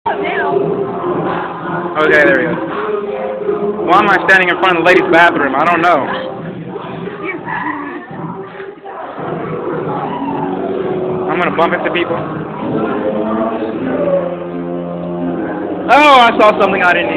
Okay, there he is. Why am I standing in front of the ladies' bathroom? I don't know. I'm gonna bump into people. Oh, I saw something I didn't need.